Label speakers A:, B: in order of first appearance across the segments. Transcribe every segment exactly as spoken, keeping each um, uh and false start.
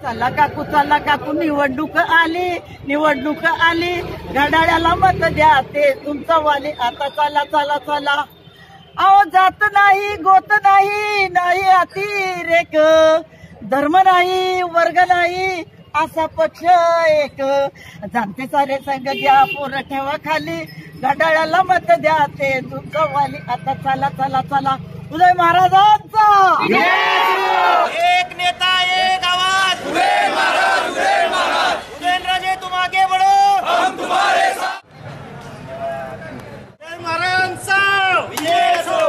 A: चला काकू चला काकू निवडणूक आली निवडणूक आली घड्याळाला मत द्या ते तुमचं वाली आता चला चला चला अहो जात नाही गोत नाही नाही अतिरेक धर्म नाही वर्ग नाही असा पक्ष एक जाणते सारे संघ घ्या पोरं ठेवा खाली घड्याळाला मत द्या ते तुमचं वाली आता चला चला चला उदय महाराजांचा
B: एक नेता एक आवाज उदय महाराज उदय महाराज उदयनराजे तुम आगे बढ़ो हम तुम्हारे साथ उदय महाराजांचा विजय असो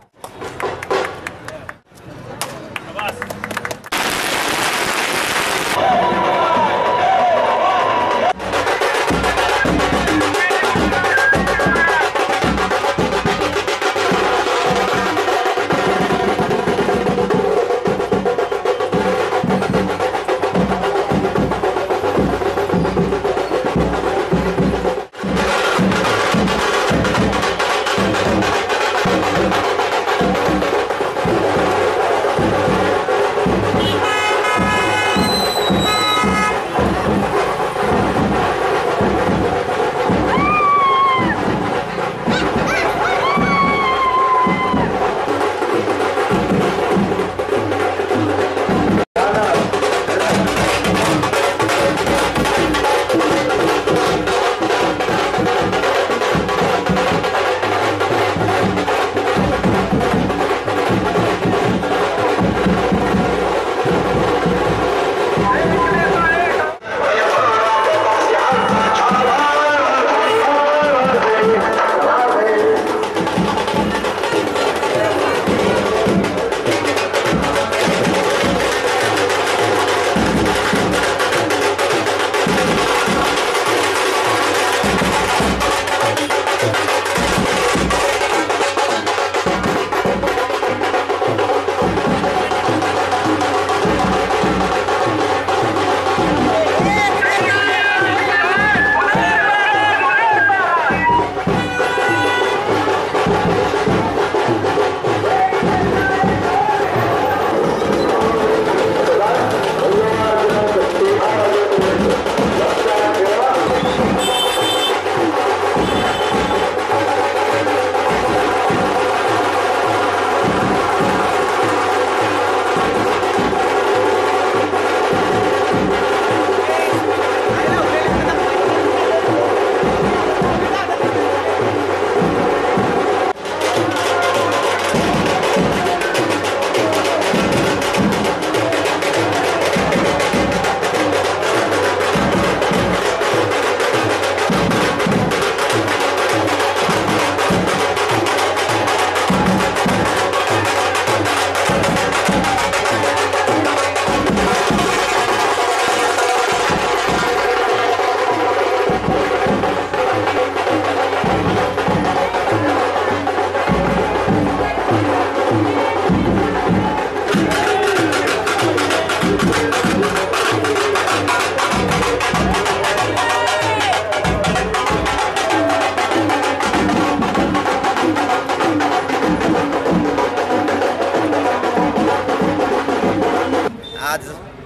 C: आज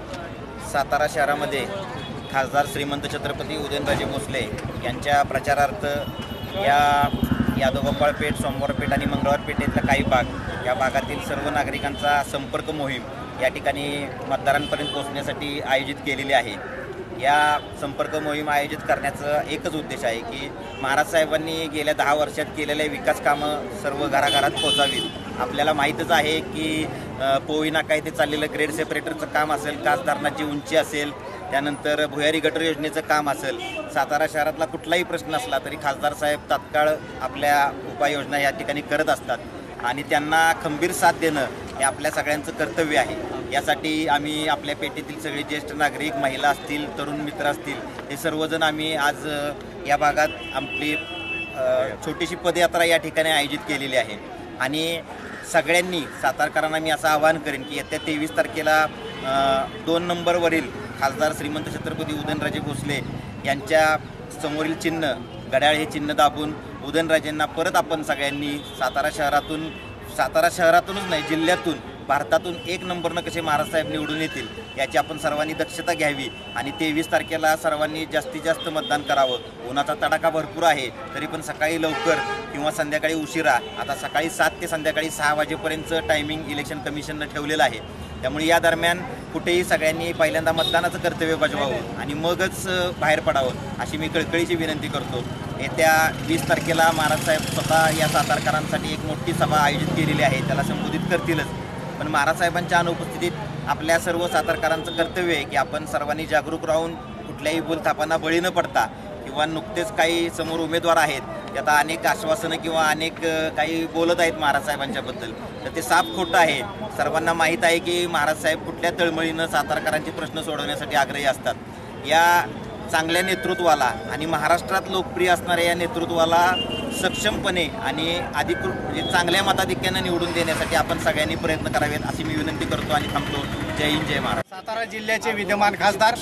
C: सातारा शहरामध्ये खासदार श्रीमंत छत्रपती उदयनराजे भोसले यांच्या प्रचारार्थ या यादवगोपाळ पेठ, सोमवार पेठ आणि मंगळवार पेठेतला काही भाग या भागातील सर्व नागरिकांचा संपर्क मोहीम या ठिकाणी मतदारांपर्यंत पोहोचण्यासाठी आयोजित केलेली आहे। या संपर्क मोहीम आयोजित करण्याचा एकच उद्देश आहे की महाराज साहेबांनी गेल्या दहा वर्षात केलेले विकास कामं सर्व घराघरात पोहोचावीत। आपल्याला माहीतच आहे की पोई नाका येथे चाललेलं ग्रेड सेपरेटरचं काम असेल, कास धरणाची उंची असेल, त्यानंतर भुयारी गटर योजनेचं काम असेल, सातारा शहरातला कुठलाही प्रश्न असला तरी खासदार साहेब तात्काळ आपल्या उपाययोजना या ठिकाणी करत असतात आणि त्यांना खंबीर साथ देणं हे आपल्या सगळ्यांचं कर्तव्य आहे। यासाठी आम्ही आपल्या पेठेतील सगळे ज्येष्ठ नागरिक, महिला असतील, तरुण मित्र असतील, हे सर्वजण आम्ही आज या भागात आपली छोटीशी पदयात्रा या ठिकाणी आयोजित केलेली आहे आणि सगळ्यांनी सातारकरांना मी असं आवाहन करेन की येत्या तेवीस तारखेला दोन नंबरवरील खासदार श्रीमंत छत्रपती उदयनराजे भोसले यांच्या समोरील चिन्ह घड्याळ हे चिन्ह दाबून उदयनराजेंना परत आपण सगळ्यांनी सातारा शहरातून सातारा शहरातूनच नाही जिल्ह्यातून भारतातून एक नंबरनं कसे महाराज साहेब निवडून येतील याची आपण सर्वांनी दक्षता घ्यावी आणि तेवीस तारखेला सर्वांनी जास्तीत जास्त मतदान करावं। उन्हाचा तडाखा भरपूर आहे, तरी पण सकाळी लवकर किंवा संध्याकाळी उशिरा, आता सकाळी सात ते संध्याकाळी सहा वाजेपर्यंतचं टायमिंग इलेक्शन कमिशननं ठेवलेलं आहे। त्यामुळे या दरम्यान कुठेही सगळ्यांनी पहिल्यांदा मतदानाचं कर्तव्य बजावावं आणि मगच बाहेर पडावं अशी मी कळकळीची विनंती करतो। येत्या वीस तारखेला महाराज साहेब स्वतः या सातारकरांसाठी एक मोठी सभा आयोजित केलेली आहे, त्याला संबोधित करतीलच, पण महाराज साहेबांच्या अनुपस्थितीत आपल्या सर्व सातारकरांचं कर्तव्य आहे की आपण सर्वांनी जागरूक राहून कुठल्याही बोलथापांना बळी न पडता किंवा नुकतेच काही समोर उमेदवार आहेत ते आता अनेक आश्वासनं किंवा अनेक काही बोलत आहेत महाराज साहेबांच्याबद्दल, तर ते साफ खोटं आहे। सर्वांना माहीत आहे की महाराज साहेब कुठल्या तळमळीनं सातारकरांचे प्रश्न सोडवण्यासाठी आग्रही असतात। या चांगल्या नेतृत्वाला आणि महाराष्ट्रात लोकप्रिय असणाऱ्या या नेतृत्वाला सक्षमपणे आणि अधिकृत म्हणजे चांगल्या मताधिक्यानं निवडून देण्यासाठी आपण सगळ्यांनी प्रयत्न करावेत अशी मी विनंती करतो आणि थांबतो। जय हिंद, जय महाराष्ट्र।
D: सातारा जिल्ह्याचे विद्यमान खासदार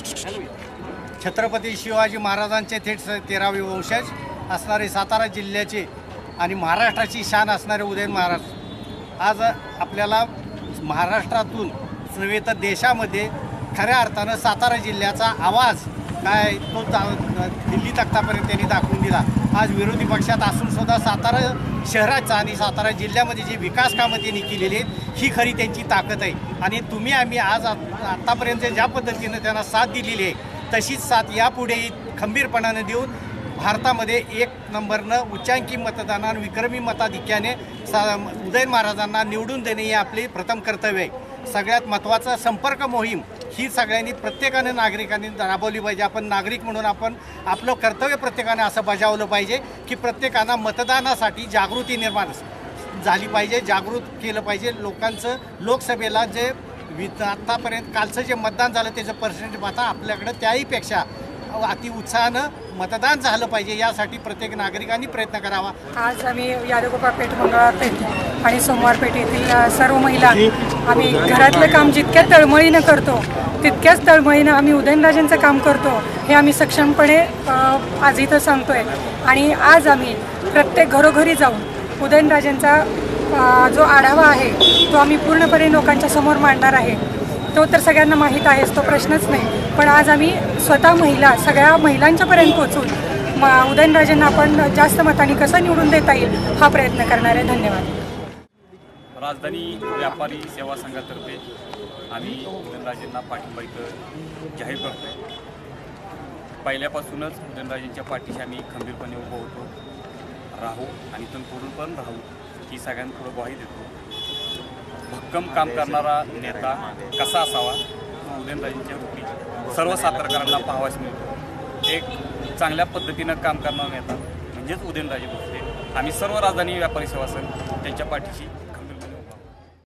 D: छत्रपती शिवाजी महाराजांचे थेट तेरावे वंशज असणारे सातारा जिल्ह्याचे आणि महाराष्ट्राची शान असणारे उदयन महाराज आज आपल्याला महाराष्ट्रातून नव्हे तर देशामध्ये खऱ्या अर्थानं सातारा जिल्ह्याचा आवाज काय तो दिल्ली तख्तापर्यंत त्यांनी दाखवून दिला। आज विरोधी पक्षात असून सुद्धा सातारा शहराचा आणि सातारा जिल्ह्यामध्ये जी विकास कामं त्यांनी केलेली आहेत ही खरी त्यांची ताकद आहे आणि तुम्ही आम्ही आज आत्तापर्यंत ज्या पद्धतीनं त्यांना साथ दिलेली आहे तशीच साथ यापुढेही खंबीरपणाने देऊन भारतामध्ये एक नंबरनं उच्चांकी मतदानानं विक्रमी मताधिक्याने सा उदयन महाराजांना निवडून देणे हे आपले प्रथम कर्तव्य आहे। सगळ्यात महत्त्वाचं संपर्क मोहीम ही सगळ्यांनी प्रत्येकाने नागरिकांनी राबवली पाहिजे। आपण नागरिक म्हणून आपण आपलं कर्तव्य प्रत्येकाने असं बजावलं पाहिजे की प्रत्येकानं मतदानासाठी जागृती निर्माण झाली पाहिजे, जागृत केलं पाहिजे लोकांचं। लोकसभेला जे वि आत्तापर्यंत कालचं जे मतदान झालं त्याचं पर्सेंटेज पाहता आपल्याकडं त्याहीपेक्षा अति उत्साहानं मतदान झालं पाहिजे यासाठी प्रत्येक नागरिकांनी प्रयत्न करावा।
E: आज आम्ही यादवगोपाळ पेठ, मंगळवार पेठ आणि सोमवार पेठ येथील सर्व महिला आम्ही घरातलं काम जितक्या तळमळीनं करतो तितक्याच तळमळीनं आम्ही उदयनराजेंचं काम करतो हे आम्ही सक्षमपणे आज इथं सांगतोय आणि आज आम्ही प्रत्येक घरोघरी जाऊन उदयनराजेंचा जो आढावा आहे तो आम्ही पूर्णपणे लोकांच्या समोर मांडणार आहे। तो तर सगळ्यांना माहीत आहेच, तो प्रश्नच नाही, पण आज आम्ही स्वतः महिला सगळ्या महिलांच्यापर्यंत पोहोचून म उदयनराजेंना आपण जास्त मतांनी कसं निवडून देता येईल हा प्रयत्न करणार आहे। धन्यवाद।
F: राजधानी व्यापारी सेवा संघातर्फे आम्ही उदयनराजेंना पाठिंबा इथं जाहीर करतो आहे। पहिल्यापासूनच उदयनराजेंच्या पाठीशी आम्ही खंबीरपणे उभं होतो, राहू आणि इथून पुढून पण राहू ही सगळ्यांपुढं ग्वाही देतो। भक्कम काम करणारा नेता कसा असावा उदयनराजेंच्या रूपी सर्व सातारकरांना पाहावयास मिळतो। एक चांगल्या पद्धतीनं काम करणारा नेता म्हणजेच उदयनराजे भोसले। आम्ही सर्व राजधानी व्यापारी सेवा संघ त्यांच्या पाठीशी